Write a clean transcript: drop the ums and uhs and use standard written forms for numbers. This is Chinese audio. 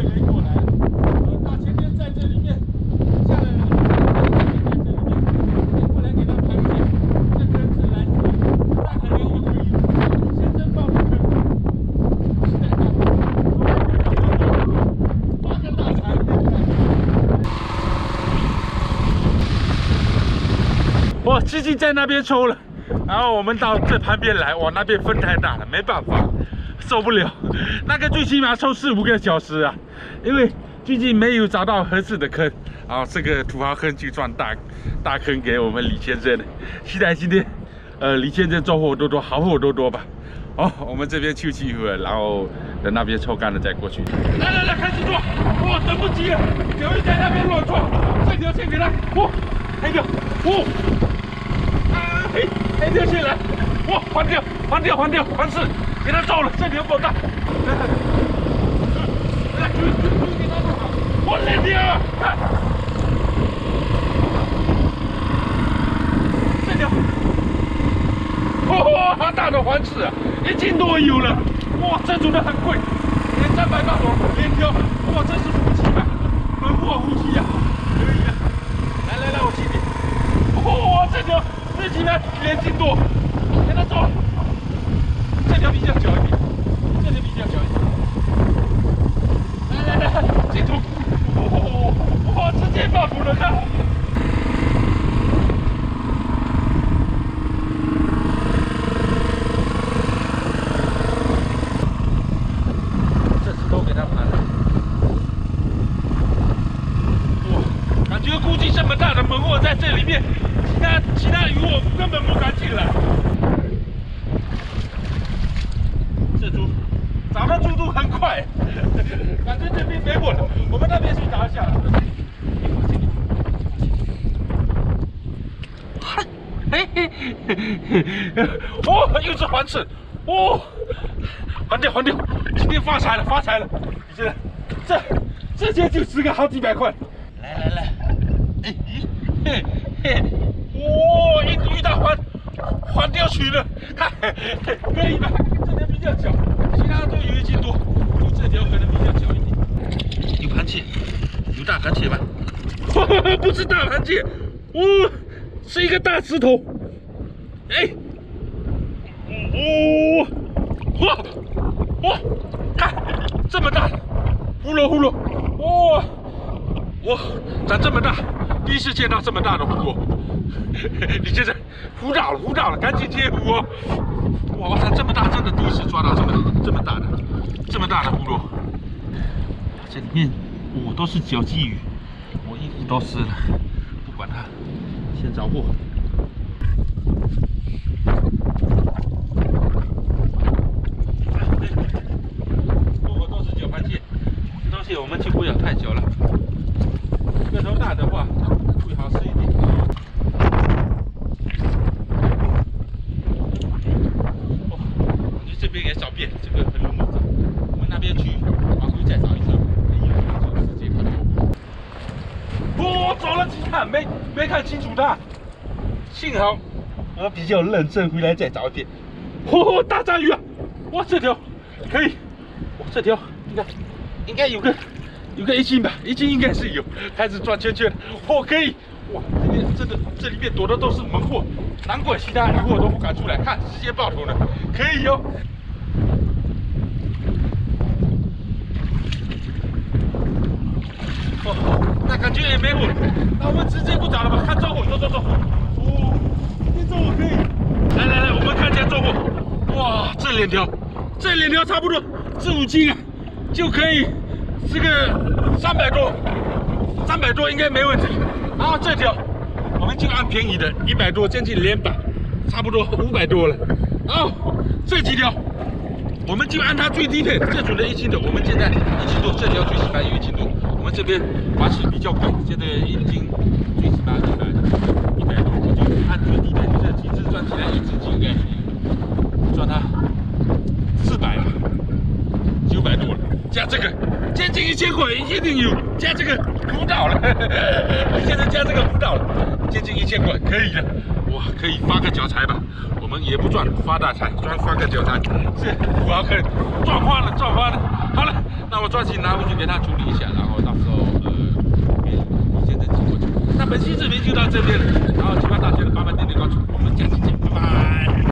人过来了。大前天在这里面下了雨，过来给他盘点。这颗自然大可能也可以先真放出去。期待他发个大财。哇，基金在那边抽了，然后我们到这旁边来，哇，那边风太大了，没办法。 受不了，那个最起码抽4、5个小时啊，因为最近没有找到合适的坑，然后这个土豪坑就赚大坑给我们李先生了。期待今天，李先生收获多多，好货多多吧。好，我们这边休息一会儿，然后等那边抽干了再过去。来，开始做，哇，等不及了，有人在那边乱撞，这条线给他，哇，黑掉，哇，黑条线来，哇，换掉，换式。 给他照了，这条够大。来，给他弄好。我来掉，看。这条，哦，好大的环翅啊，1斤多有了。哇，这种的很贵，连300大头连条，哇，这是夫妻吧？门货夫妻呀，可以啊。来，我请你。哇，这条最起码2斤多，给他照了。 这条比较小一点，来，这头，哇，直接爆土了，看。这次都给他盘了，哇，感觉估计这么大的门货在这里面，其他鱼我根本不敢进来。 这猪找的速度很快，反正这边没我了，我们那边去找一下。哦，又是环翅，哦，还掉，今天发财了！你觉得这些就值个好几百块。来，哇，一股一大环掉取了，看，可以吧？ 这条比较小，其他都有1斤多，就这条可能比较小一点。有螃蟹，有大螃蟹吧？不是大螃蟹，哦，是一个大石头。哎，哇，看这么大，呼噜，哇，长这么大，第一次见到这么大的葫芦。你这是糊到了，赶紧接糊哦！哇，它这么大，真的第一次抓到这么大的葫芦。这里面都是小鲫鱼，我衣服都湿了，不管它，先找货。都是小螃蟹，东西我们就不要太久了。个头大的话会好吃一点。这边也找遍，这个很容易找。我们那边去，往回再找一找，就直接看到。找了几看，没看清楚它。幸好我比较认真，回来再找一遍。大章鱼啊！哇，这条可以，哇，这条应该有个1斤吧，1斤应该是有，开始转圈圈，可以。哇，这里面躲的都是门货，难怪其他鱼货都不敢出来，看直接爆头了，可以哟。那感觉也没货，那我们直接不找了吧？看周货，走。今天周货可以。来，我们看一下周货。哇，这两条差不多4、5斤啊，就可以这个300多应该没问题。然后这条我们就按便宜的100多，将近200，差不多500多了。然后这几条我们就按它最低配，这种的1斤的，我们现在1斤多，这条最起码有1斤多。我们这边环翅比较贵，现在1斤最起码100多，我就按最低配，这几只赚起来1只就应该赚它400吧，900多了，加这个将近1000块一定有，加这个不到了，现在加这个不到了，将近1000块可以的，哇，可以发个脚财吧。我们也不赚发大财，发个脚财，是土豪坑赚花了。好了， 那我抓紧拿回去给他处理一下，然后到时候给你先生寄过去。那本期视频就到这边了，然后788大学的800点点高处，我们下期见，拜拜。